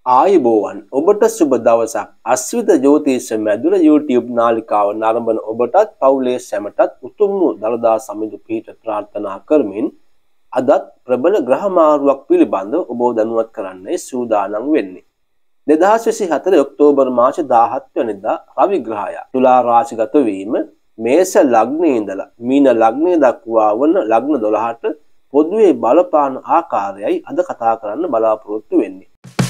ආයුබෝවන් ඔබට සුබ දවසක්. අස්විත ජ්‍යොතිෂ මැදුර YouTube නාලිකාව නරඹන ඔබටත් පවුලේ සැමටත් උතුම් දළදා සමිඳු පිහිට ප්‍රාර්ථනා කරමින් අදත් ප්‍රබල ග්‍රහ මාරුවක් පිළිබඳව ඔබ දැනුවත් කරන්නයි සූදානම් වෙන්නේ. 2024 ඔක්තෝබර් මාස 17 වෙනිදා රවි ග්‍රහය තුලා රාශිගත වීම මේෂ ලග්නයේ ඉඳලා මීන ලග්නය දක්වා වන ලග්න 12ට පොදුවේ බලපාන ආකාරයයි අද කතා කරන්න බලාපොරොත්තු වෙන්නේ.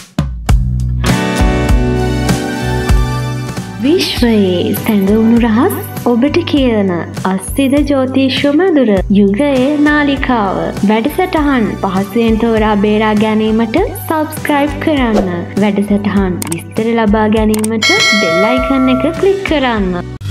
විශ්වයේ සැඟවුණු රහස් ඔබට කියන අස්තිද ජ්‍යොතිෂ මధుර යුගයේ නාලිකාව වැඩසටහන් පහසුවෙන් තෝරා බේරා ගැනීමට සබ්ස්ක්‍රයිබ් කරන්න. වැඩසටහන් විස්තර ලබා ගැනීමට බෙල් අයිකන් එක ක්ලික් කරන්න.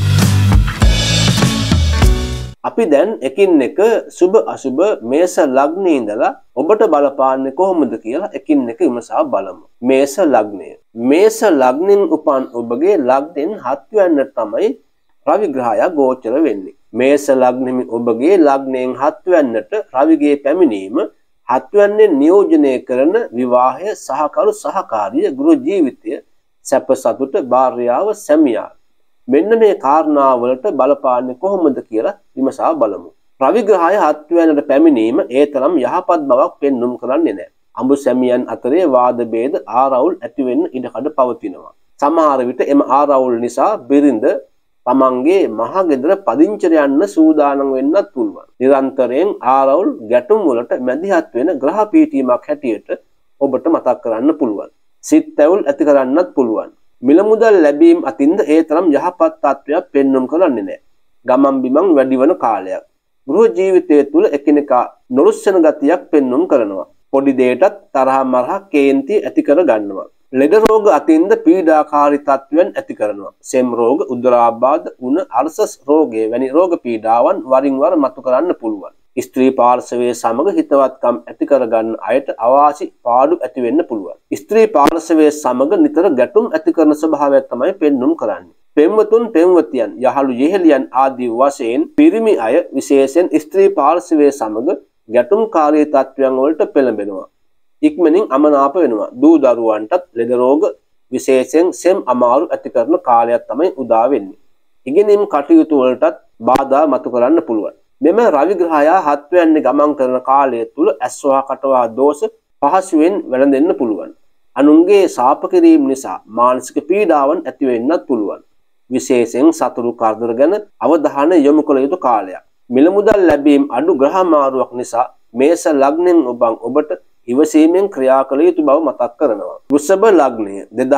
අපි දැන් එකින් එක සුබ අසුබ මේෂ ලග්නයේ ඉඳලා ඔබට බලපාන්නේ කොහොමද කියලා එකින් එක විමසා බලමු. මේෂ ලග්නය. මේෂ ලග්නෙන් උපන් ඔබගේ ලග්නෙන් 7 වෙනිදා තමයි රවි ග්‍රහය ගෝචර වෙන්නේ. මේෂ ලග්නෙම ඔබගේ ලග්නෙන් 7 වෙනිදාට රවිගේ පැමිණීම 7 වෙනිදා නියෝජනය කරන විවාහය සහකරු සහකාරිය ගෘහ ජීවිතය සැප සතුට භාර්යාව සැමියා මෙන්න මේ කාරණාවලට බලපාන්නේ කොහොමද කියලා විමසා බලමු. රවි ග්‍රහය 7 වෙනිදාට පැමිණීම ඒ තරම් යහපත් බවක් පෙන්눔 කරන්නේ නැහැ. අඹ සැමියන් අතරේ වාද ભેද ආරවුල් ඇති වෙන්න ඉඩකඩ පවතිනවා. සමහර විට එම ආරවුල් නිසා බිරිඳ තමන්ගේ මහ ගෙදර පදිංචිට යන්න සූදානම් වෙන්නත් පුළුවන්. නිරන්තරයෙන් ආරවුල් ගැටුම් වලට මැදිහත් වෙන ග්‍රහ පීඨීමක් හැටියට ඔබට මතක් කරන්න පුළුවන්. සිත් තැවුල් ඇති කරන්නත් පුළුවන්. මිල මුදල් ලැබීම අතින්ද ඒ තරම් යහපත් තත්ත්වයක් පෙන්눔 කරන්නේ නැහැ. ගමන් බිමන් වැඩිවන කාලයක්. ගෘහ ජීවිතය තුළ එකිනෙකා නොරුස්සන ගතියක් පෙන්눔 කරනවා. පොඩි දෙයටත් තරහ මරහ කේන්ති ඇති කර ගන්නවා. ලෙඩ රෝග අතින්ද පීඩාකාරී තත්ත්වයන් ඇති කරනවා. සෙම් රෝග, උදරාබාධ, උණ, අර්ශස් රෝගයේ වැනි රෝග පීඩාවන් වරින් වර මතු කරන්න පුළුවන්. ස්ත්‍රී පාර්ශවයේ සමග හිතවත්කම් ඇති කරගන්න අයට අවාසි පාඩු ඇති වෙන්න පුළුවන්. ස්ත්‍රී පාර්ශවයේ සමග නිතර ගැටුම් ඇති කරන ස්වභාවයක් තමයි පෙන්눔 කරන්නේ. පෙම්වතුන් පෙම්වතියන් යහළු යෙහෙලියන් ආදී වශයෙන් පිරිමි අය විශේෂයෙන් ස්ත්‍රී පාර්ශවයේ සමග ගැටුම්කාරී තත්ත්වයන් වලට පෙළඹෙනවා. ඉක්මනින් අමනාප වෙනවා. දූ දරුවන්ටත් ලෙඩ රෝග විශේෂයෙන් සෙම් අමාරු ඇති කරන කාලයක් තමයි උදා වෙන්නේ. ඉගෙනීම් කටයුතු වලටත් බාධා මතු කරන්න පුළුවන්. මෙම රවි ග්‍රහය 7 වෙනිදා ගමන් කරන කාලය තුල ඇස්වහා කටවහා දෝෂ පහසුවෙන් වැළඳෙන්න පුළුවන්. අනුන්ගේ ශාප කිරීම නිසා මානසික පීඩාවන් ඇති වෙන්නත් පුළුවන්. විශේෂයෙන් සතුරු කරදර ගැන අවධානය යොමු කළ යුතු කාලයක්. මිල මුදල් ලැබීම අඩු ග්‍රහ මාරුවක් නිසා මේෂ ලග්නෙන් ඔබට ඉවසීමෙන් ක්‍රියා කළ යුතු බව මතක් කරනවා. වෘෂභ ලග්නය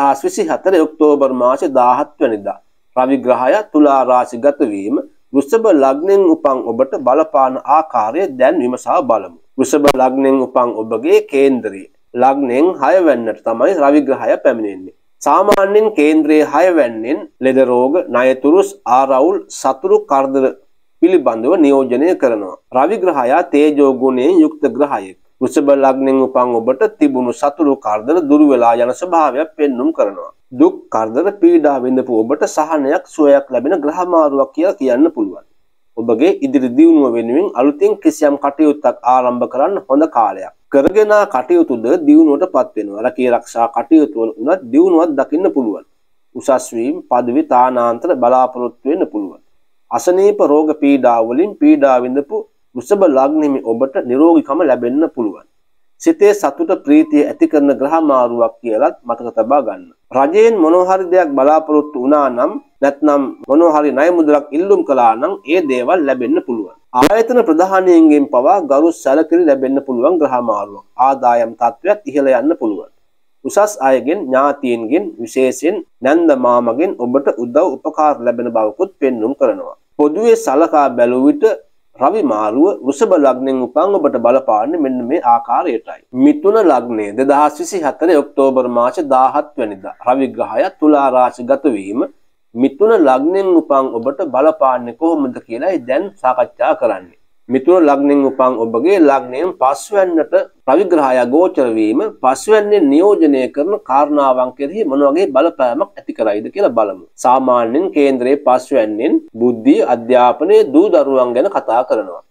2024 ඔක්තෝබර් මාස 17 වෙනිදා රවි ග්‍රහය තුලා රාශිගත වීම වෘෂභ ලග්නෙන් උපන් ඔබට බලපාන ආකාරය දැන් විමසා බලමු. වෘෂභ ලග්නෙන් උපන් ඔබගේ කේන්දරයේ ලග්නෙන් 6 වෙනිදාට තමයි රවි ග්‍රහය පැමිණෙන්නේ. සාමාන්‍යයෙන් කේන්ද්‍රයේ 6 වෙනිදෙන් ලෙඩ රෝග, ණයතුරුස්, ආරවුල්, සතුරු කරදර පිළිබඳව නියෝජනය කරනවා. රවි ග්‍රහය තේජෝ ගුණයෙන් යුක්ත ග්‍රහයෙක්. වෘෂභ ලග්නෙන් උපන් ඔබට තිබුණු සතුරු කරදර දුරු වෙලා යන ස්වභාවයක් පෙන්눔 කරනවා. දුක් කරදර පීඩා විඳපු ඔබට සහනයක් සුවයක් ලැබෙන ග්‍රහ මාරුවක් කියලා කියන්න පුළුවන්. ඔබගේ ඉදිරි දියුණුව වෙනුවෙන් අලුතින් කිසියම් කටයුත්තක් ආරම්භ කරන්න හොඳ කාලයක්. කරගෙන කටයුතුද දියුණුවටපත් වෙනවා. රැකී ආරක්ෂා කටයුතු වල උනත් දියුණුවක් දකින්න පුළුවන්. උසස් වීම, পদවි තානාන්තර බලාපොරොත්තු වෙන්න පුළුවන්. අසනීප රෝග පීඩා වලින් පීඩා විඳපු වෘෂභ ලග්නෙමි ඔබට නිරෝගීකම ලැබෙන්න පුළුවන්. සිතේ සතුට ප්‍රීතිය ඇති කරන ග්‍රහ මාරුවක් කියලාත් මතක තබා ගන්න. රජයෙන් මොනවා හරි දෙයක් බලාපොරොත්තු වුණා නම් නැත්නම් මොනවා හරි ණය මුදලක් ඉල්ලුම් කළා නම් ඒ දේවල් ලැබෙන්න පුළුවන්. ආයතන ප්‍රධානීන්ගෙන් පවා ගරු සැලකිලි ලැබෙන්න පුළුවන් ග්‍රහ මාරුවක්. ආදායම් තත්ත්වයක් ඉහළ යන්න පුළුවන්. උසස් අයගෙන් ඥාතීන්ගෙන් විශේෂයෙන් නැන්ද මාමගෙන් ඔබට උදව් උපකාර ලැබෙන බවකුත් පෙන්눔 කරනවා. පොදුවේ සලකා බැලුව විට රවි මාරුව වෘෂභ ලග්නෙන් උපන් ඔබට බලපාන්නේ මෙන්න මේ ආකාරයටයි. මිථුන ලග්නය 2024 ඔක්තෝබර් මාස 17 වෙනිදා රවි ග්‍රහය තුලා රාශිගත වීම මිථුන ලග්නෙන් උපන් ඔබට බලපාන්නේ කොහොමද කියලායි දැන් සාකච්ඡා කරන්නේ. මිථුන ලග්නෙන් උපන් ඔබගේ ලග්නයෙන් 5 වෙනිදාට රවි ග්‍රහය ගෝචර වීම 5 වෙනිදා නියෝජනය කරන කාරණාවන් කෙරෙහි මොන වගේ බලපෑමක් ඇති කරයිද කියලා බලමු. සාමාන්‍යයෙන් කේන්ද්‍රයේ 5 වෙනිදෙන් බුද්ධිය, අධ්‍යාපනය, දූ දරුවන් ගැන කතා කරනවා.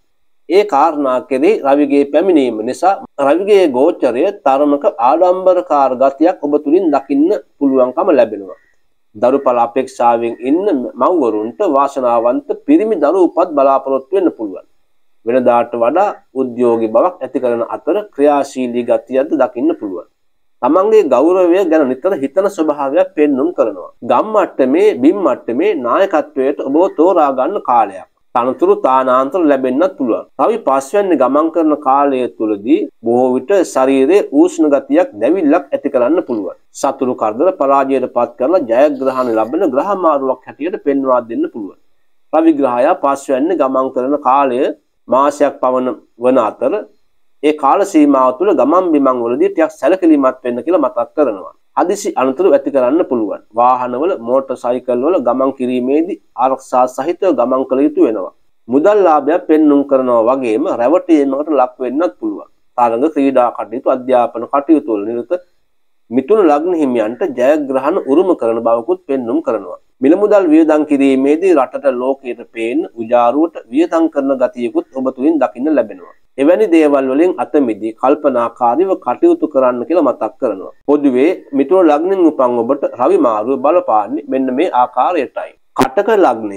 ඒ කාරණා කෙරෙහි රවිගේ පැමිණීම නිසා රවිගේ ගෝචරය තරමක ආඩම්බරකාර ගතියක් ඔබ තුලින් දකින්න පුළුවන්කම ලැබෙනවා. දරුපල අපේක්ෂාවෙන් ඉන්න මව්වරුන්ට වාසනාවන්ත පිරිමි දරු උපත් බලාපොරොත්තු වෙන්න පුළුවන්. වෙනදාට වඩා උද්‍යෝගී බවක් ඇති කරන අතර ක්‍රියාශීලී ගතියක්ද දකින්න පුළුවන්. තමන්ගේ ගෞරවය ගැන නිතර හිතන ස්වභාවයක් පෙන්눔 කරනවා. ගම් මට්ටමේ බිම් මට්ටමේ නායකත්වයට ඔබ තෝරා ගන්න කාලයක්. තනතුරු තානාන්තර ලැබෙන්නත් පුළුවන්. රවි පස්වැන්නේ ගමන් කරන කාලය තුලදී බොහෝ විට ශරීරයේ උෂ්ණ ගතියක් දැවිල්ලක් ඇති කරන්න පුළුවන්. සතුරු කරදර පරාජයට පත් කරලා ජයග්‍රහණ ලැබෙන ග්‍රහ මාරුවක් හැටියට පෙන්වා දෙන්න පුළුවන්. රවි ග්‍රහය පස්වැන්නේ ගමන් කරන කාලය මාසයක් පවන වන අතර ඒ කාල සීමාව තුළ ගමන් බිමන් වලදී ටිකක් සැලකිලිමත් වෙන්න කියලා මතක් කරනවා. හදිසි අනතුරු ඇති කරන්න පුළුවන්. වාහනවල මෝටර් සයිකල් වල ගමන් කිරීමේදී ආරක්ෂා සහිතව ගමන් කළ යුතු වෙනවා. මුදල් ලාභයක් පෙන්눔 කරනවා වගේම රැවටීමකට ලක් වෙන්නත් පුළුවන්. තරඟ ක්‍රීඩා කටයුතු අධ්‍යාපන කටයුතු වල නිරත මිථුන ලග්න හිමියන්ට ජයග්‍රහණ උරුම කරන බවකුත් පෙන්눔 කරනවා. මිල මුදල් වියදම් කිරීමේදී රටට ලෝකයට පේන උජාරුවට වියදම් කරන ගතියකුත් ඔබ තුලින් දකින්න ලැබෙනවා. එවැනි දේවල් වලින් අත මිදී කල්පනාකාරීව කටයුතු කරන්න කියලා මතක් කරනවා. පොදුවේ මිථුන ලග්නෙන් උපන් ඔබට රවි මාරුව බලපාන්නේ මෙන්න මේ ආකාරයටයි. කටක ලග්නය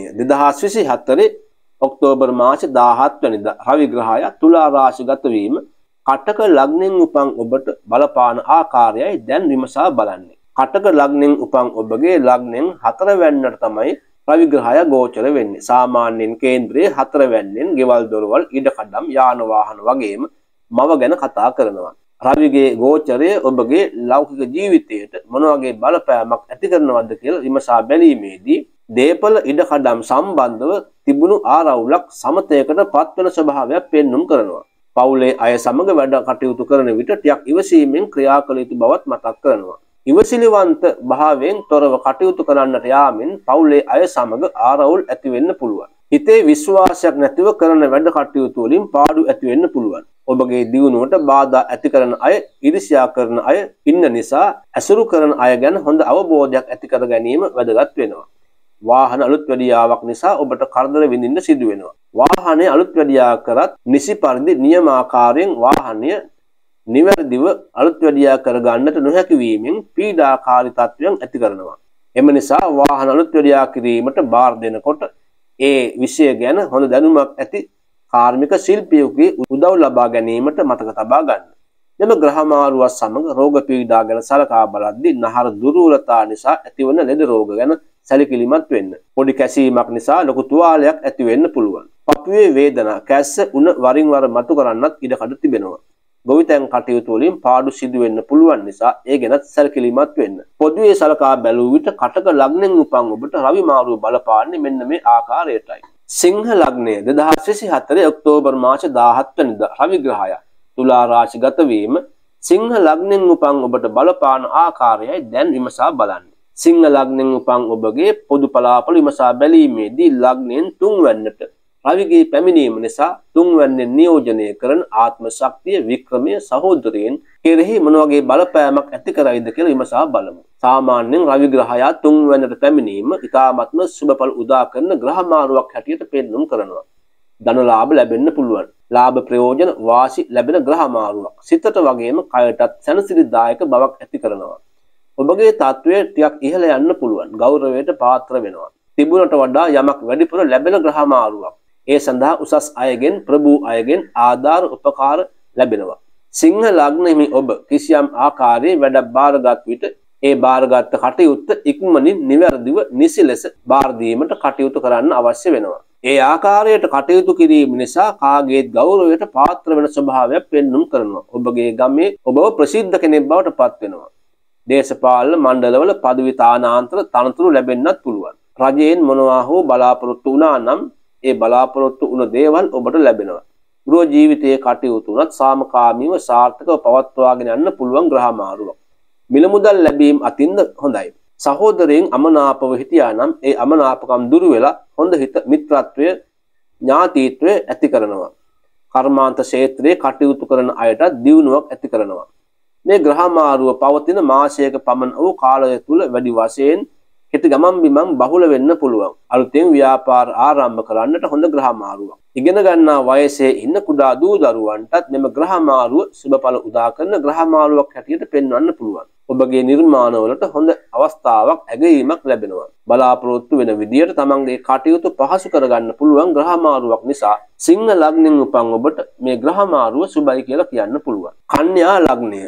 2024 ඔක්තෝබර් මාසේ 17 වෙනිදා රවි ග්‍රහය තුලා රාශිගත වීම කටක ලග්නෙන් උපන් ඔබට බලපාන ආකාරයයි දැන් විමසා බලන්නේ. කටක ලග්නෙන් උපන් ඔබගේ ලග්නෙන් 4 වැන්නට තමයි රවි ග්‍රහය ගෝචර වෙන්නේ. සාමාන්‍යයෙන් කේන්ද්‍රයේ 4 වැන්නෙන් ගෙවල් දොරවල් ඉඩකඩම් යාන වාහන වගේම මව ගැන කතා කරනවා. රවිගේ ගෝචරය ඔබගේ ලෞකික ජීවිතයට මොන වගේ බලපෑමක් ඇති කරනවද කියලා විමසා බැලීමේදී දේපල ඉඩකඩම් සම්බන්ධව තිබුණු ආරවුලක් සමතයකට පත්වන ස්වභාවයක් පෙන්눔 කරනවා. පවුලේ අය සමග වැඩ කටයුතු කරන විට ටිකක් ඉවසීමෙන් ක්‍රියා කළ යුතු බවත් මතක් කරනවා. ඉවසිලිවන්ත භාවයෙන් තොරව කටයුතු කරන්නට යාමෙන් පවුලේ අය සමග ආරවුල් ඇති වෙන්න පුළුවන්. හිතේ විශ්වාසයක් නැතිව කරන වැඩ කටයුතු වලින් පාඩු ඇති වෙන්න පුළුවන්. ඔබගේ දියුණුවට බාධා ඇති කරන අය, ඊර්ෂ්‍යා කරන අය ඉන්න නිසා ඇසුරු කරන අය ගැන හොඳ අවබෝධයක් ඇති කර ගැනීම වැදගත් වෙනවා. වාහන අලුත් වැඩියාවක් නිසා ඔබට කරදර විඳින්න සිදු වෙනවා. වාහනේ අලුත් වැඩියා කරත් නිසි පරිදි නියමාකාරයෙන් වාහනය නිවැරදිව අලුත් වැඩියා කර ගන්නට නොහැකි වීමෙන් පීඩාකාරී තත්ත්වයන් ඇති කරනවා. එම නිසා වාහන අලුත් වැඩියා කිරීමට බාර දෙනකොට ඒ විෂය ගැන හොඳ දැනුමක් ඇති කාර්මික ශිල්පියෙකුගේ උදව් ලබා ගැනීමට මතක තබා ගන්න. මෙම ග්‍රහ මාරුවත් සමග රෝග පීඩා ගැන සලකා බලද්දී නහර දුර්වලතා නිසා ඇතිවන ලෙඩ රෝග ගැන සැලකිලිමත් වෙන්න. පොඩි කැසීමක් නිසා ලොකු තුවාලයක් ඇති වෙන්න පුළුවන්. පපුවේ වේදනා, කැස්ස උණ වරින් වර මතු කරන්නත් ඉඩකඩ තිබෙනවා. ගොවිතැන් කටයුතු වලින් පාඩු සිදු වෙන්න පුළුවන් නිසා ඒ ගැනත් සැලකිලිමත් වෙන්න. පොදුවේ සලකා බැලුව විට කටක ලග්නෙන් උපන් ඔබට රවි මාරුව බලපාන්නේ මෙන්න මේ ආකාරයටයි. සිංහ ලග්නය 2024 ඔක්තෝබර් මාස 17 වෙනිදා රවි ග්‍රහය තුලා රාශිගත වීම සිංහ ලග්නෙන් උපන් ඔබට බලපාන ආකාරයයි දැන් විමසා බලන්න. සිංහ ලග්නෙන් උපන් ඔබගේ පොදු පලාපල විමසා බැලීමේදී ලග්නෙන් 3 වෙන්නට රවිගේ පැමිණීම නිසා 3 වෙනින් නියෝජනය කරන ආත්ම ශක්තිය වික්‍රමය සහෝදරයන් කෙරෙහි මොන වගේ බලපෑමක් ඇති කරයිද කියලා විමසා බලමු. සාමාන්‍යයෙන් රවි ග්‍රහය 3 වෙනිට පැමිණීම ඉතාමත්ම සුබඵල උදා කරන ග්‍රහ මාරුවක් හැටියට පෙන්눔 කරනවා. ධන ලාභ ලැබෙන්න පුළුවන්. ලාභ ප්‍රයෝජන වාසි ලැබෙන ග්‍රහ මාරුවක්. සිතට වගේම කයටත් සැනසිලිදායක බවක් ඇති කරනවා. ඔබගේ තත්වයේ ටිකක් ඉහළ යන්න පුළුවන්. ගෞරවයට පාත්‍ර වෙනවා. තිබුණට වඩා යමක් වැඩිපුර ලැබෙන ග්‍රහ මාරුවක්. ඒ සඳහා උසස් අයගෙන් ප්‍රභූ අයගෙන් ආධාර උපකාර ලැබෙනවා. සිංහ ලග්නෙහි ඔබ කිසියම් ආකාරයේ වැඩ බාරගත් විට ඒ බාරගත් කටයුත්ත ඉක්මනින් නිවැරදිව නිසි ලෙස බාර දීමට කටයුතු කරන්න අවශ්‍ය වෙනවා. ඒ ආකාරයට කටයුතු කිරීම නිසා කාගේත් ගෞරවයට පාත්‍ර වෙන ස්වභාවයක් පෙන්눔 කරනවා. ඔබගේ ගමේ ඔබව ප්‍රසිද්ධ කෙනෙක් බවට පත් වෙනවා. දේශපාලන මණ්ඩලවල පදවි තානාන්තර තනතුරු ලැබෙන්නත් පුළුවන්. රජයෙන් මොනවා හෝ බලාපොරොත්තු වුණා නම් ඒ බලාපොරොත්තු වුණ දේවල් ඔබට ලැබෙනවා. ගෘහ ජීවිතයේ කටයුතු උනත් සාමකාමීව සාර්ථකව පවත්වාගෙන යන්න පුළුවන් ග්‍රහ මාරුවක්. මිල මුදල් ලැබීම අතින්ද හොඳයි. සහෝදරයන් අමනාපව හිටියා නම් ඒ අමනාපකම් දුරු වෙලා හොඳ හිත මිත්‍රත්වය ඥාතීත්වය ඇති කරනවා. කර්මාන්ත ක්ෂේත්‍රයේ කටයුතු කරන අයට දියුණුවක් ඇති කරනවා. මේ ග්‍රහ මාරුව පවතින මාසයක පමණ වූ කාලය තුල වැඩි වශයෙන් හිත ගමන් බිමන් බහුල වෙන්න පුළුවන්. අලුතෙන් ව්‍යාපාර ආරම්භ කරන්නට හොඳ ග්‍රහ මාරුවක්. ඉගෙන ගන්නා වයසේ ඉන්න කුඩා දූ දරුවන්ටත් මෙම ග්‍රහ මාරුව සුබඵල උදා කරන ග්‍රහ මාරුවක් හැටියට පෙන්වන්න පුළුවන්. ඔබගේ නිර්මාණවලට හොඳ අවස්ථාවක් ඇගීමක් ලැබෙනවා. බලාපොරොත්තු වෙන විදියට තමන්ගේ කටයුතු පහසු කරගන්න පුළුවන් ග්‍රහ මාරුවක් නිසා සිංහ ලග්නෙන් උපන් ඔබට මේ ග්‍රහ මාරුව සුබයි කියලා කියන්න පුළුවන්. කන්‍යා ලග්නය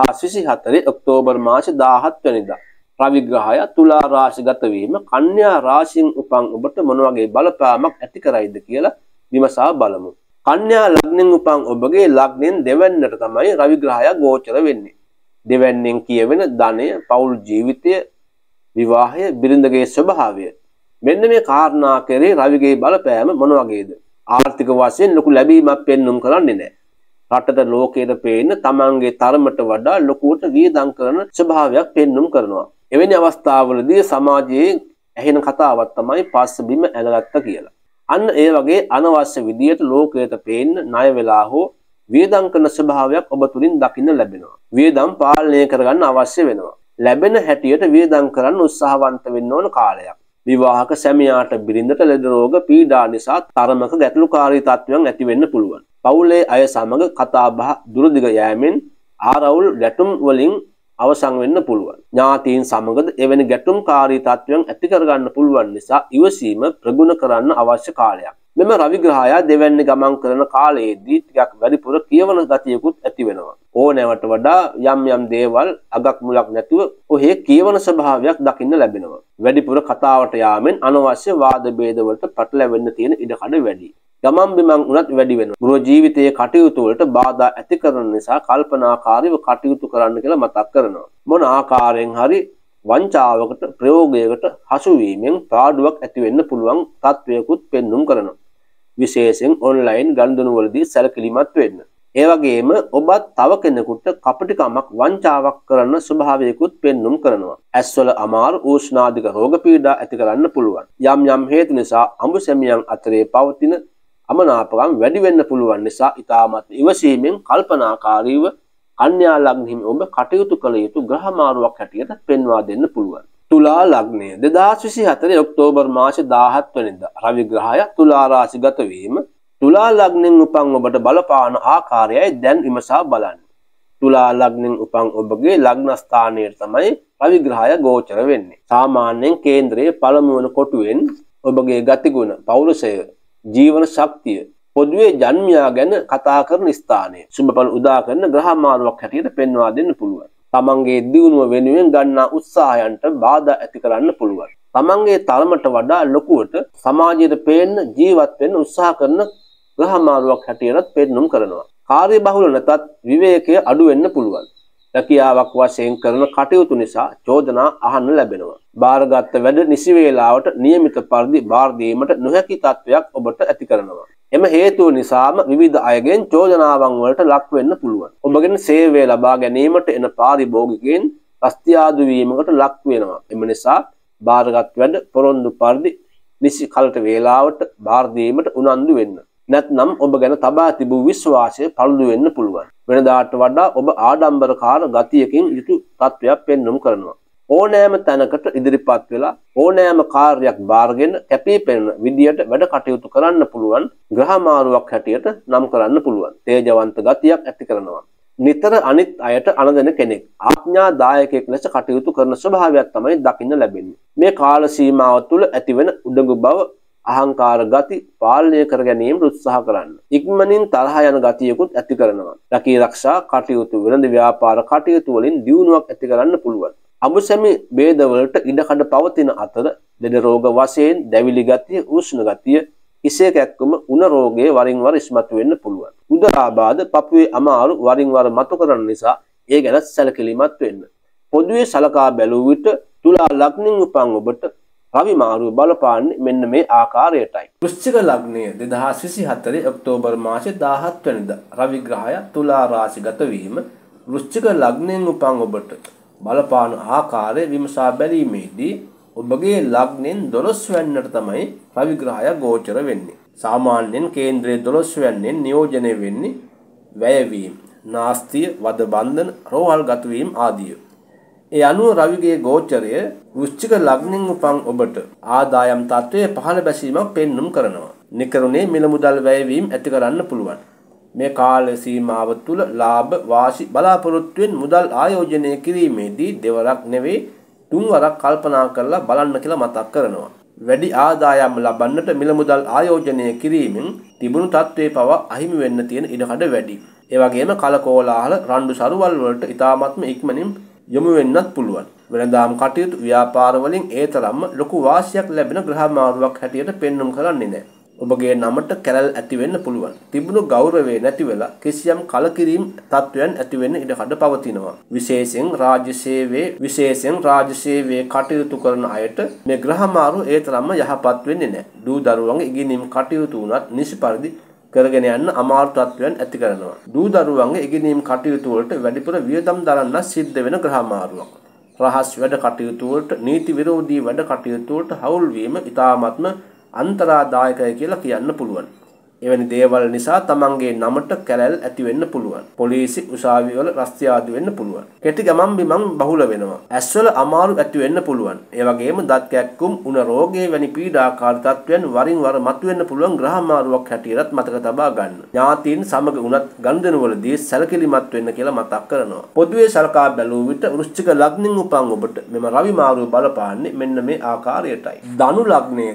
2024 ඔක්තෝබර් මාස 17 වෙනිදා රවි ග්‍රහය තුලා රාශිගත වීම කන්‍යා රාශියෙන් උපන් ඔබට මොන වගේ බලපෑමක් ඇති කරයිද කියලා විමසා බලමු. කන්‍යා ලග්නෙන් උපන් ඔබගේ ලග්නෙන් දෙවැන්නට තමයි රවි ග්‍රහය ගෝචර වෙන්නේ. දෙවැන්නෙන් කියවෙන ධනය, පෞල් ජීවිතය, විවාහය, බිරිඳගේ ස්වභාවය. මෙන්න මේ කාරණා කෙරේ රවිගේ බලපෑම මොන වගේද? ආර්ථික වශයෙන් ලොකු ලැබීමක් පෙන්눔 කරන්නේ නැහැ. රටට ලෝකයට පේන තමන්ගේ තරමට වඩා ලොකුවට වියදම් කරන ස්වභාවයක් පෙන්눔 කරනවා. එවැනි අවස්ථාවලදී සමාජයේ ඇහෙන කතාවක් තමයි පස්ස බිම ඇලගත්ත කියලා. අන්න ඒ වගේ අනවශ්‍ය විදියට ලෝකයට පේන්න ණය වෙලා හෝ වියදම් කරන ස්වභාවයක් ඔබ තුලින් දකින්න ලැබෙනවා. වියදම් පාලනය කරගන්න අවශ්‍ය වෙනවා. ලැබෙන හැටියට වියදම් කරන්න උත්සාහවන්ත වෙන්න ඕන කාලයක්. විවාහක සැමියාට බිරිඳට ලෙඩ රෝග පීඩා නිසා තරමක ගැටලුකාරී තත්ත්වයන් ඇති වෙන්න පුළුවන්. පවුලේ අය සමග කතා බහ දුරදිග යෑමෙන් ආරවුල් ගැටුම් වලින් අවසන් වෙන්න පුළුවන්. ඥාතීන් සමගද එවැනි ගැටුම්කාරී තත්ත්වයන් ඇති කරගන්න පුළුවන් නිසා ඉවසීම ප්‍රගුණ කරන්න අවශ්‍ය කාලයක්. මෙම රවි ග්‍රහය දෙවැන්නේ ගමන් කරන කාලයේදී ටිකක් වැඩිපුර කියවන ගතියකුත් ඇති වෙනවා. ඕනෑවට වඩා යම් යම් දේවල් අගක් මුලක් නැතුව ඔහේ කියවන ස්වභාවයක් දකින්න ලැබෙනවා. වැඩිපුර කතාවට යාමෙන් අනවශ්‍ය වාද භේද වලට පටලැවෙන්න තියෙන ඉඩකඩ වැඩි. ගමන් බිමන් උනත් වැඩි වෙනවා. ගෘහ ජීවිතයේ කටයුතු වලට බාධා ඇති කරන නිසා කල්පනාකාරීව කටයුතු කරන්න කියලා මතක් කරනවා. මොන ආකාරයෙන් හරි වංචාවකට ප්‍රයෝගයකට හසු වීමෙන් පාඩුවක් ඇති වෙන්න පුළුවන් තත්වයකුත් පෙන්눔 කරනවා. විශේෂයෙන් ඔන්ලයින් ගනුදෙනු වලදී සැලකිලිමත් වෙන්න. ඒ වගේම ඔබත් තව කෙනෙකුට කපටිකමක් වංචාවක් කරන ස්වභාවයකුත් පෙන්눔 කරනවා. ඇස්වල අමාරු උෂ්ණාධික රෝග පීඩා ඇති කරන්න පුළුවන්. යම් යම් හේතු නිසා අඹ සැමියන් අතරේ පවතින අමනාපකම් වැඩි වෙන්න පුළුවන් නිසා ඊටමත් ඉවසීමෙන් කල්පනාකාරීව කන්‍යා ලග්නෙහිම ඔබ කටයුතු කළ යුතු ග්‍රහ මාරුවක් හැටියට පෙන්වා දෙන්න පුළුවන්. තුලා ලග්නය 2024 ඔක්තෝබර් මාස 17 වෙනිදා රවි ග්‍රහය තුලා රාශිගත වීම තුලා ලග්නෙන් උපන් ඔබට බලපාන ආකාරයයි දැන් විමසා බලන්න. තුලා ලග්නෙන් උපන් ඔබගේ ලග්න ස්ථානයේ තමයි රවි ග්‍රහය ගෝචර වෙන්නේ. සාමාන්‍යයෙන් කේන්ද්‍රයේ පළමු වන කොටුවෙන් ඔබගේ ගතිගුණ, පෞරුෂය, ජීවන ශක්තිය, පොදුවේ ජන්මියා ගැන කතා කරන ස්ථානය සුබඵල උදා කරන ග්‍රහ මාරුවක් හැටියට පෙන්වා දෙන්න පුළුවන්. තමන්ගේ දියුණුව වෙනුවෙන් ගන්නා උත්සාහයන්ට බාධා ඇති කරන්න පුළුවන්. තමන්ගේ තරමට වඩා ලොකුවට සමාජයට පේන්න ජීවත් වෙන්න උත්සාහ කරන ග්‍රහ මාරුවක් හැටියට පෙන්눔 කරනවා. කාර්යබහුල නැතත් විවේකයේ අඩු වෙන්න පුළුවන්. රැකියාවක් වශයෙන් කරන කටයුතු නිසා චෝදනා අහන්න ලැබෙනවා. බාරගත් වැඩ නිසි වේලාවට නියමිත පරිදි බාර දීමට නොහැකි තත්වයක් ඔබට ඇති කරනවා. එම හේතුව නිසාම විවිධ අයගෙන් චෝදනාවන් වලට ලක් වෙන්න පුළුවන්. ඔබගෙන් සේවය ලබා ගැනීමට එන පාරිභෝගිකයන් රස්තියාදු වීමකට ලක් වෙනවා. එම නිසා බාරගත් වැඩ පොරොන්දු පරිදි නිසි කලට වේලාවට බාර දීමට උනන්දු වෙන්න. නැත්නම් ඔබ ගැන තබා තිබූ විශ්වාසය පළුදු වෙන්න පුළුවන්. වෙනදාට වඩා ඔබ ආඩම්බරකාර ගතියකින් යුතු තත්වයක් පෙන්눔 කරනවා. ඕනෑම තැනකට ඉදිරිපත් වෙලා ඕනෑම කාර්යයක් බාරගෙන කැපී පෙනෙන විදියට වැඩ කටයුතු කරන්න පුළුවන් ග්‍රහ මාරුවක් හැටියට නම් කරන්න පුළුවන්. තේජවන්ත ගතියක් ඇති කරනවා. නිතර අනිත් අයට අනදෙන කෙනෙක්. ආඥාදායකයෙක් ලෙස කටයුතු කරන ස්වභාවයක් තමයි දකින්න ලැබෙන්නේ. මේ කාල සීමාව තුළ ඇතිවන උඩඟු බව, අහංකාර ගති පාලනය කර ගැනීම උත්සාහ කරන්න. ඉක්මනින් තරහ යන ගතියකුත් ඇති කරනවා. රැකී ආරක්ෂා කටයුතු, වෙළඳ ව්‍යාපාර කටයුතු වලින් දියුණුවක් ඇති කරන්න පුළුවන්. අඹසැමි ભેදවලට ඉඩකඩ පවතින අතර ලෙඩ රෝග වශයෙන් දැවිලි ගතිය, උෂ්ණ ගතිය, ඉසේ කැක්කුම, උණ රෝගයේ වරින් වර ඉස්මතු වෙන්න පුළුවන්. උදරාබාධ, පපුවේ අමාරු වරින් වර මතු කරන නිසා ඒ ගැන සැලකිලිමත් වෙන්න. පොදුවේ සලකා බැලුව විට තුලා ලග්නෙන් උපන් ඔබට රවි මාරුව බලපාන්නේ මෙන්න මේ ආකාරයටයි. වෘශ්චික ලග්නය 2024 ඔක්තෝබර් මාසේ 17 වෙනිදා රවි ග්‍රහය තුලා රාශිගත වීම වෘශ්චික ලග්නයෙන් උපන් ඔබට බලපාන ආකාරය විමසා බැලීමේදී ඔබගේ ලග්නෙන් 12 වෙනිදාට තමයි රවි ග්‍රහය ගෝචර වෙන්නේ. සාමාන්‍යයෙන් කේන්ද්‍රයේ 12 වෙනිදෙන් නියෝජනය වෙන්නේ වැයවීම, නාස්තිය, වද බන්ධන, රෝහල් ගත වීම ආදිය. ඒ අනුව රවිගේ ගෝචරය වෘශ්චික ලග්නෙන් උපන් ඔබට ආදායම් තත්ත්වයේ පහළ බැසීමක් පෙන්눔 කරනවා. නිකරුණේ මිල මුදල් වැයවීම ඇති කරන්න පුළුවන්. මේ කාල සීමාව තුළ ලාභ වාසි බලාපොරොත්තුෙන් මුදල් ආයෝජනය කිරීමේදී දෙවරක් නෙවෙයි තුන්වරක් කල්පනා කරලා බලන්න කියලා මතක් කරනවා. වැඩි ආදායම් ලබන්නට මිල මුදල් ආයෝජනය කිරීමෙන් තිබුණු තත්ත්වයේ පවා අහිමි වෙන්න තියෙන ඉඩකඩ වැඩි. ඒ වගේම කලකෝලාහල රණ්ඩු සරුවල් වලට ඉතාමත්ම ඉක්මනින් යොමු වෙන්නත් පුළුවන්. වෙනදාම් කටයුතු ව්‍යාපාර වලින් ඒ තරම්ම ලොකු වාසියක් ලැබෙන ග්‍රහ මාරුවක් හැටියට පෙන්눔 කරන්නේ නැහැ. ඔබගේ නමට කැලල් ඇති වෙන්න පුළුවන්. තිබුණු ගෞරවය නැති වෙලා කිසියම් කලකිරීම තත්වයන් ඇති වෙන්න ඉඩකඩ පවතිනවා. විශේෂයෙන් රාජ්‍ය සේවයේ කටයුතු කරන අයට මේ ග්‍රහ මාරු ඒ තරම්ම යහපත් වෙන්නේ නැහැ. දූ දරුවන්ගේ ඉගෙනීම් කටයුතු උනත් නිසි පරිදි කරගෙන යන්න අමාරු තත්වයන් ඇති කරනවා. දූ දරුවන්ගේ ඉගෙනීම් කටයුතු වලට වැඩිපුර වියදම් දරන්න සිද්ධ වෙන ග්‍රහ මාරුවක්. රහස් වැඩ කටයුතු වලට නීති විරෝධී වැඩ කටයුතු වලට හවුල් වීම ඉතාමත්ම අන්තරාදායකයි කියලා කියන්න පුළුවන්. එවැනි දේවල් නිසා තමන්ගේ නමට කැලැල් ඇති වෙන්න පුළුවන්. පොලිසි උසාවි වල රස්තිය ආදි වෙන්න පුළුවන්. කෙටි ගමන් බිමන් බහුල වෙනවා. ඇස්වල අමාරු ඇති වෙන්න පුළුවන්. ඒ වගේම දත් කැක්කුම්, උණ රෝගයේ වැනි පීඩාකාරී තත්ත්වයන් වරින් වර මතුවෙන්න පුළුවන් ග්‍රහ මාරුවක් හැටියටත් මතක තබා ගන්න. ඥාතීන් සමග උනත් ගනුදෙනුවලදී සැලකිලිමත් වෙන්න කියලා මතක් කරනවා. පොදුවේ සලකා බැලුව විට වෘශ්චික ලග්නෙන් උපන් ඔබට මෙම රවි මාරුව බලපාන්නේ මෙන්න මේ ආකාරයටයි. ධනු ලග්නයේ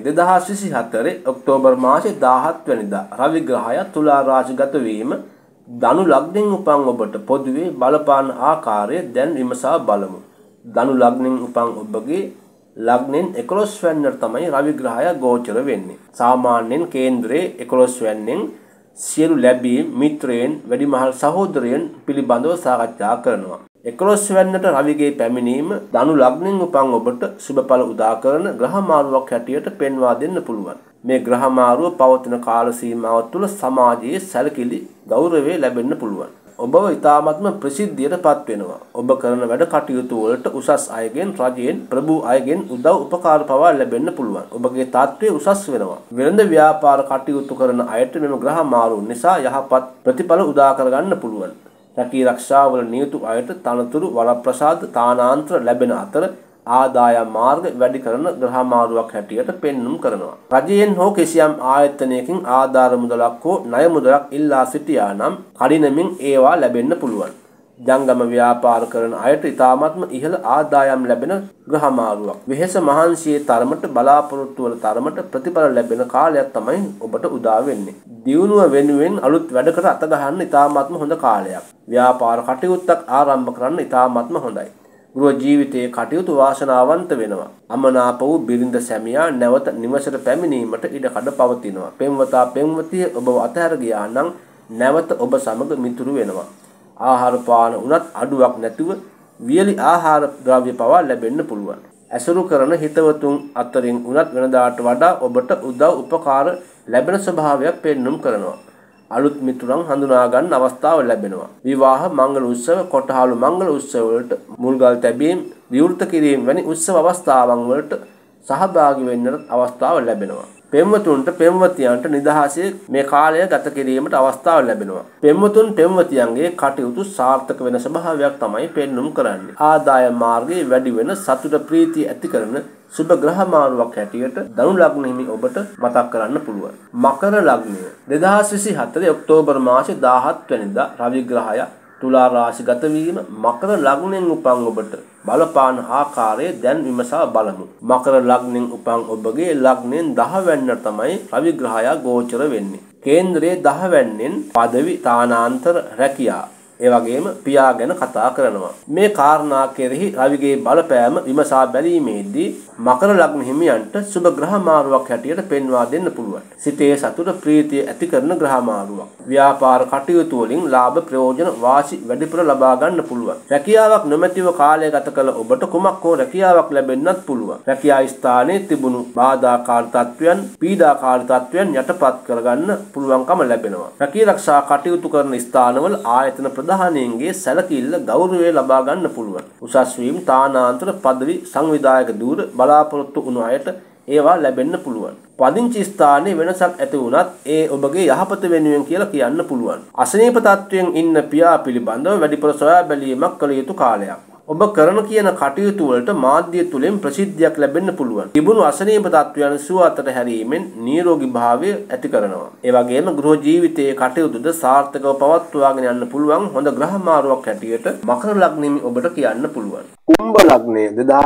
2024 ඔක්තෝබර් මාසේ 17 වෙනිදා රවි ග්‍රහය තුලා රාශිගත වීම ධනු ලග්නෙන් උපන් ඔබට පොදුවේ බලපාන ආකාරය දැන් විමසා බලමු. ධනු ලග්නෙන් උපන් ඔබගේ ලග්නෙන් 11 වෙනිදා තමයි රවි ග්‍රහය ගෝචර වෙන්නේ. සාමාන්‍යයෙන් කේන්ද්‍රයේ 11 වෙනිදෙන් සියලු ලැබීම් මිත්‍රයන් වැඩිමහල් සහෝදරයන් පිළිබඳව සාකච්ඡා කරනවා. 11 වෙනිදාට රවිගේ පැමිණීම ධනු ලග්නෙන් උපන් ඔබට සුබඵල උදා කරන ග්‍රහ මාරුවක් හැටියට පෙන්වා දෙන්න පුළුවන්. මේ ග්‍රහ මාරුව පවතින කාල සීමාව තුළ සමාජයේ සැලකිලි ගෞරවය ලැබෙන්න පුළුවන්. ඔබව ඉතාමත්ම ප්‍රසිද්ධියටපත් වෙනවා. ඔබ කරන වැඩ කටයුතු වලට උසස් අයගෙන් රජයෙන් ප්‍රභූ අයගෙන් උදව් උපකාර පවා ලැබෙන්න පුළුවන්. ඔබගේ තත්ත්වය උසස් වෙනවා. වෙළඳ ව්‍යාපාර කටයුතු කරන අයට මෙම ග්‍රහ මාරුව නිසා යහපත් ප්‍රතිඵල උදා කරගන්න පුළුවන්. රැකී රක්ෂාවල නියුතු අයට තනතුරු වරප්‍රසාද තානාන්තර ලැබෙන අතර ආදායම් මාර්ග වැඩි කරන ග්‍රහ මාරුවක් හැටියට පෙන්눔 කරනවා. රජයෙන් හෝ කිසියම් ආයතනයකින් ආධාර මුදලක් හෝ ණය මුදලක් ඉල්ලා සිටියා නම් කඩිනමින් ඒවා ලැබෙන්න පුළුවන්. ජංගම ව්‍යාපාර කරන අයට ඉතාමත්ම ඉහළ ආදායම් ලැබෙන ග්‍රහ මාරුවක්. වෙහෙස මහන්සියේ තරමට බලාපොරොත්තු වල තරමට ප්‍රතිඵල ලැබෙන කාලයක් තමයි ඔබට උදා වෙන්නේ. දියුණුව වෙනුවෙන් අලුත් වැඩකට අත ගහන්න ඉතාමත්ම හොඳ කාලයක්. ව්‍යාපාර කටයුත්තක් ආරම්භ කරන්න ඉතාමත්ම හොඳයි. ගෘහ ජීවිතයේ කටයුතු වාසනාවන්ත වෙනවා. අමනාප වූ බිරිඳ සැමියා නැවත නිවසට පැමිණීමට ඉඩකඩ පවතිනවා. පෙම්වතා පෙම්වතිය ඔබව අතහැර ගියා නම් නැවත ඔබ සමග මිතුරු වෙනවා. ආහාර පාන උනත් අඩුවක් නැතුව වියලි ආහාර ද්‍රව්‍ය පවා ලැබෙන්න පුළුවන්. ඇසුරු කරන හිතවතුන් අතරින් උනත් වෙනදාට වඩා ඔබට උදව් උපකාර ලැබෙන ස්වභාවයක් පෙන්눔 කරනවා. අලුත් මිතුරන් හඳුනා ගන්න අවස්ථාව ලැබෙනවා. විවාහ මංගල උත්සව කොටහළු මංගල උත්සව වලට මුල්ගල් තැබීම් විවෘත කිරීම වැනි උත්සව අවස්ථාවන් වලට සහභාගී වෙන්නට අවස්ථාව ලැබෙනවා. පෙම්වතුන්ට පෙම්වතියන්ට නිදහසේ මේ කාලය ගත කිරීමට අවස්ථාව ලැබෙනවා. පෙම්වතුන් පෙම්වතියන්ගේ කටයුතු සාර්ථක වෙන ස්වභාවයක් තමයි පෙන්눔 කරන්නේ. ආදායම් මාර්ගයේ වැඩි වෙන සතුට ප්‍රීතිය ඇති කරන සුබ ග්‍රහ මාරුවක් හැටියට ධනු ලග්නෙහි ඔබට මතක් කරන්න පුළුවන්. මකර ලග්නය 2024 ඔක්තෝබර් මාසේ 17 වෙනිදා රවි ග්‍රහය තුලා රාශිගත වීම මකර ලග්නෙන් උපන් ඔබට බලපාන ආකාරය දැන් විමසා බලමු. මකර ලග්නෙන් උපන් ඔබගේ ලග්නෙන් 10 වෙනිදා තමයි රවි ග්‍රහය ගෝචර වෙන්නේ. කේන්ද්‍රයේ 10 වෙනිෙන් পদවි තානාන්තර රැකියා ඒ වගේම පියා ගැන කතා කරනවා. මේ කාරණා කෙරෙහි රවිගේ බලපෑම විමසා බැලීමේදී මකර ලග්න හිමියන්ට සුබ ග්‍රහ මාරුවක් හැටියට පෙන්වා දෙන්න පුළුවන්. සිතේ සතුට ප්‍රීතිය ඇති කරන ග්‍රහ මාරුවක්. ව්‍යාපාර කටයුතු වලින් ලාභ ප්‍රයෝජන වාසි වැඩිපුර ලබා ගන්න පුළුවන්. රැකියාවක් නොමැතිව කාලය ගත කළ ඔබට කුමක් හෝ රැකියාවක් ලැබෙන්නත් පුළුවන්. රැකියා ස්ථානයේ තිබුණු බාධාකාරී තත්වයන්, පීඩාකාරී තත්වයන් යටපත් කරගන්න පුළුවන්කම ලැබෙනවා. රැකී ආරක්ෂා කටයුතු කරන ස්ථානවල ආයතන ප්‍රධානීන්ගේ සැලකිල්ල ගෞරවය ලබා ගන්න පුළුවන්. උසස් වීම තානාන්තර පදවි සංවිධායක ධූර බලාපොරොත්තු වුණු අයට ඒවා ලැබෙන්න පුළුවන්. පදිංචි ස්ථානයේ වෙනසක් ඇති වුණත් ඒ ඔබගේ යහපත වෙනුවෙන් කියලා කියන්න පුළුවන්. අසනීප තත්වයෙන් ඉන්න පියා පිළිබඳව වැඩිපුර සොයා බැලීමක් කළ යුතු කාලයක්. ඔබ කරන කියන කටයුතු වලට මාධ්‍ය තුලින් ප්‍රසිද්ධියක් ලැබෙන්න පුළුවන්. තිබුණු අසනීප තත්ත්වයන් සුවතට හැරීමෙන් නිරෝගී භාවය ඇති කරනවා. ඒ වගේම ගෘහ ජීවිතයේ කටයුතුද සාර්ථකව පවත්වාගෙන යන්න පුළුවන් හොඳ ග්‍රහ මාරුවක් හැටියට මකර ලග්නෙමි ඔබට කියන්න පුළුවන්. කුම්භ ලග්නය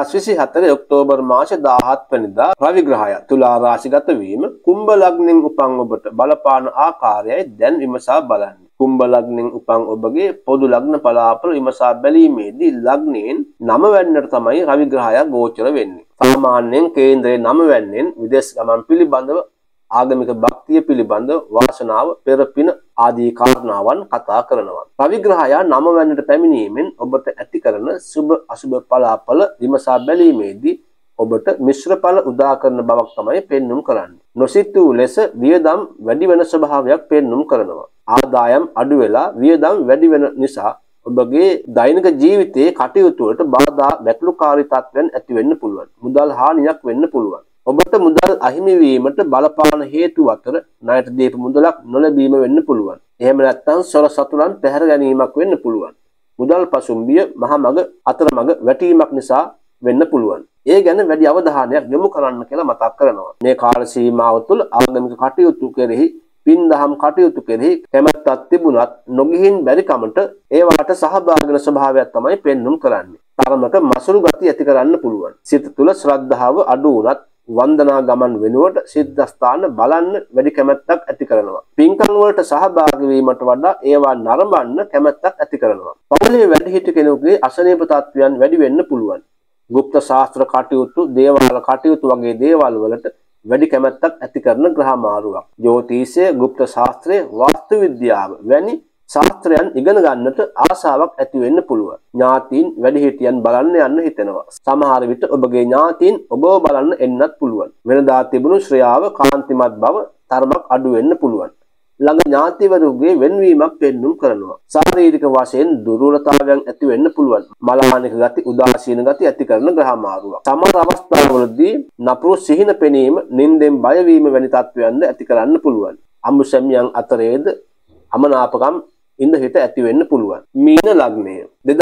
2024 ඔක්තෝබර් මාස 17 වෙනිදා රවි ග්‍රහය තුලා රාශිගත වීම කුම්භ ලග්නෙන් උපන් ඔබට බලපාන ආකාරයයි දැන් විමසා බලන්න. කුම්භ ලග්නෙන් උපන් ඔබගේ පොදු ලග්න පලාපල විමසා බැලීමේදී ලග්නයෙන් 9 වැන්නට තමයි රවි ග්‍රහය ගෝචර වෙන්නේ. සාමාන්‍යයෙන් කේන්ද්‍රයේ 9 වැන්නෙන් විදේශ ගමන් පිළිබඳව ආගමික භක්තිය පිළිබඳව වාසනාව පෙරපින ආදී කාරණාවන් කතා කරනවා. රවි ග්‍රහය 9 වැන්නට පැමිණීමෙන් ඔබට ඇති කරන සුබ අසුබ පලාපල විමසා බැලීමේදී ඔබට මිශ්‍ර ඵල උදා කරන බවක් තමයි පෙන්눔 කරන්නේ. නොසිතූ ලෙස වියදම් වැඩි වෙන ස්වභාවයක් පෙන්눔 කරනවා. ආදායම් අඩු වෙලා වියදම් වැඩි වෙන නිසා ඔබගේ දෛනික ජීවිතයේ කටයුතු වලට බාධා ගැටලුකාරී තත්ත්වයන් ඇති වෙන්න පුළුවන්. මුදල් හානියක් වෙන්න පුළුවන්. ඔබට මුදල් අහිමි වීමට බලපාන හේතු අතර ණයට දීපු මුදලක් නොලැබීම වෙන්න පුළුවන්. එහෙම නැත්නම් සොර සතුරන් පැහැර ගැනීමක් වෙන්න පුළුවන්. මුදල් පසුම්බිය මහමග අතරමඟ වැටීමක් නිසා වෙන්න පුළුවන්. ඒ ගැන වැඩි අවධානයක් යොමු කරන්න කියලා මතක් කරනවා. මේ කාල සීමාව තුළ ආගමික කටයුතු කෙරෙහි පින්දහම් කටයුතු කෙරෙහි කැමැත්තක් තිබුණත් නොගිහින් බැරි කමට ඒවාට සහභාගී වෙන ස්වභාවයක් තමයි පෙන්눔 කරන්නේ. තරමක මසුරු ගති ඇති කරන්න පුළුවන්. සිත තුළ ශ්‍රද්ධාව අඩු වුණත් වන්දනා ගමන් වෙනුවට සිද්ධ ස්ථාන බලන්න වැඩි කැමැත්තක් ඇති කරනවා. පින්කම් වලට සහභාගී වීමට වඩා ඒවා නරඹන්න කැමැත්තක් ඇති කරනවා. පවුලේ වැඩිහිටි කෙනෙකුගේ අසනීප තත්ත්වයන් වැඩි වෙන්න පුළුවන්. ගුප්ත ශාස්ත්‍ර කටයුතු, දේවාල කටයුතු වගේ දේවල් වලට වැඩි කැමැත්තක් ඇති කරන ග්‍රහ මාරුවක්. ජ්‍යොතිෂය, ගුප්ත ශාස්ත්‍රය, වාස්තු විද්‍යාව වැනි ශාස්ත්‍රයන් ඉගෙන ගන්නට ආසාවක් ඇති වෙන්න පුළුවන්. ඥාතීන් වැඩිහිටියන් බලන්න යන්න හිතෙනවා. සමහර විට ඔබගේ ඥාතීන් ඔබව බලන්න එන්නත් පුළුවන්. වෙනදා තිබුණු ශ්‍රයාව කාන්තිමත් බව තරමක් අඩු වෙන්න පුළුවන්. ළඟ ඥාතිවරුගේ වෙන්වීමක් පෙන්눔 කරනවා. ශාරීරික වශයෙන් දුර්වලතාවයන් ඇති වෙන්න පුළුවන්. මලානික ගති, උදාසීන ගති ඇති කරන ග්‍රහ මාරුවක්. සමහර අවස්ථාවලදී නපුරු සිහින පෙනීම, නින්දෙන් බය වීම වැනි තත්ත්වයන්ද ඇති කරන්න පුළුවන්. අමුසැමියන් අතරේද අමනාපකම් ඉන්න හිත ඇති වෙන්න පුළුවන්. මීන ලග්නය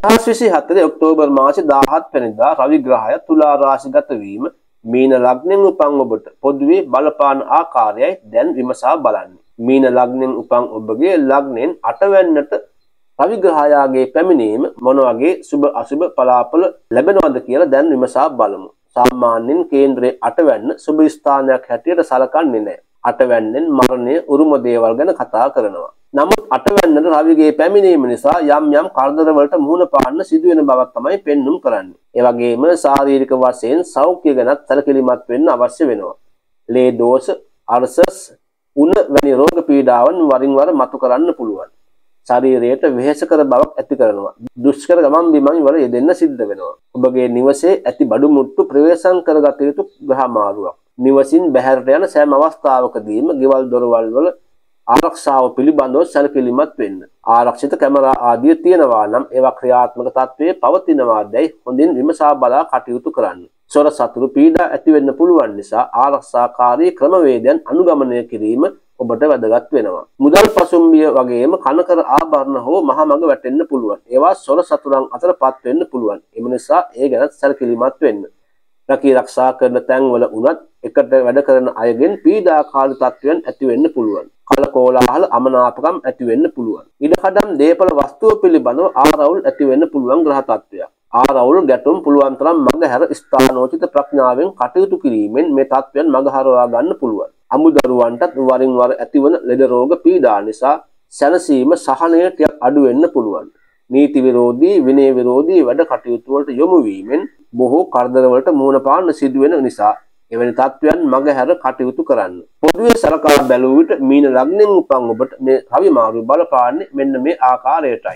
2024 ඔක්තෝබර් මාස 17 වෙනිදා රවි ග්‍රහය තුලා රාශිගත වීම මීන ලග්නෙන් උපන් ඔබට පොදුවේ බලපාන ආකාරයයි දැන් විමසා බලන්න. මීන ලග්නෙන් උපන් ඔබගේ ලග්නෙන් 8 වෙන්නට රවි ග්‍රහයාගේ පැමිණීම මොන වගේ සුබ අසුබ පලාපල ලැබෙනවද කියලා දැන් විමසා බලමු. සාමාන්‍යයෙන් කේන්ද්‍රයේ 8 වෙන්න සුබ ස්ථානයක් හැටියට සලකන්නේ නැහැ. 8 වෙන්නෙන් මරණය, උරුම දේවල් ගැන කතා කරනවා. නමුත් 8 වෙන්නට රවිගේ පැමිණීම නිසා යම් යම් කරදර වලට මුහුණ පාන්න සිදුවෙන බවක් තමයි පෙන්눔 කරන්නේ. ඒ වගේම ශාරීරික වශයෙන් සෞඛ්‍ය ගැනත් සැලකිලිමත් වෙන්න අවශ්‍ය වෙනවා. ලේ දෝෂ, අර්සස්, උණ වැනි රෝග පීඩාවන් වරින් වර මතු කරන්න පුළුවන්. ශරීරයට වෙහෙසකර බවක් ඇති කරනවා. දුෂ්කර ගමන් බිමන් වල යෙදෙන්න සිද්ධ වෙනවා. ඔබගේ නිවසේ ඇති බඩු මුට්ටු ප්‍රවේශම් කරගත යුතු ග්‍රහ මාරුවක්. නිවසින් බැහැරට යන සෑම අවස්ථාවකදීම ගෙවල් දොරවල් වල ආරක්ෂාව පිළිබඳව සැලකිලිමත් වෙන්න. ආරක්ෂිත කැමරා ආදිය තියෙනවා නම් ඒවා ක්‍රියාත්මක තත්ත්වයේ පවතිනවාදැයි හොඳින් විමසා බලා කටයුතු කරන්න. සොර සතුරු පීඩා ඇති වෙන්න පුළුවන් නිසා ආරක්ෂාකාරී ක්‍රමවේදයන් අනුගමනය කිරීම ඔබට වැදගත් වෙනවා. මුදල් පසුම්බිය වගේම කනකර ආභරණ හෝ මහමඟ වැටෙන්න පුළුවන්. ඒවා සොර සතුරන් අතරපත් වෙන්න පුළුවන්. එම නිසා ඒ ගැන සැලකිලිමත් වෙන්න. රැකී ආරක්ෂා කරන තැන්වල උනත් එකට වැඩ කරන අයගෙන් පීඩාකාරී තත්ත්වයන් ඇති වෙන්න පුළුවන්. කලකෝලාහල අමනාපකම් ඇති වෙන්න පුළුවන්. ඉඩකඩම් දේපල වස්තුව පිළිබඳව ආරවුල් ඇති වෙන්න පුළුවන් ග්‍රහ තත්ත්වයක්. ආරවුල් ගැටුම් පුළුවන් තරම් මගහැර ස්ථානෝචිත ප්‍රඥාවෙන් කටයුතු කිරීමෙන් මේ තත්ත්වයන් මගහරවා ගන්න පුළුවන්. අමුදරුවන්ටත් වරින් වර ඇතිවන ලෙඩ රෝග පීඩා නිසා සැනසීම සහනය ටිකක් අඩු වෙන්න පුළුවන්. නීති විරෝධී, විනය විරෝධී වැඩ කටයුතු වලට යොමු වීමෙන් බොහෝ කරදර වලට මුහුණ පාන්න සිදුවෙන නිසා එවැනි තත්ත්වයන් මගහැර කටයුතු කරන්න. පොදුවේ සලකා බැලුව විට මීන ලග්නෙන් උපන් ඔබට මේ රවි මාරු බලපාන්නේ මෙන්න මේ ආකාරයටයි.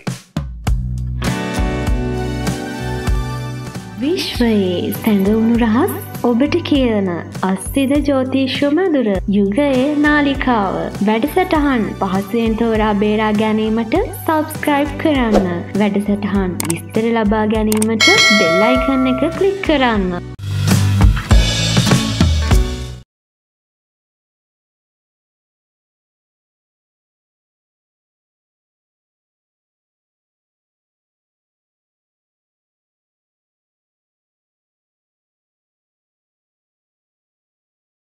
විශ්වයේ සැඟවුණු රහස් ඔබට කියන අස්තිද ජ්‍යොතිෂ්‍ය මధుර යුගයේ නාලිකාව වැඩසටහන් පහසුවෙන් තෝරා බේරා ගැනීමට සබ්ස්ක්‍රයිබ් කරන්න. වැඩසටහන් විස්තර ලබා ගැනීමට බෙල් අයිකන් එක ක්ලික් කරන්න.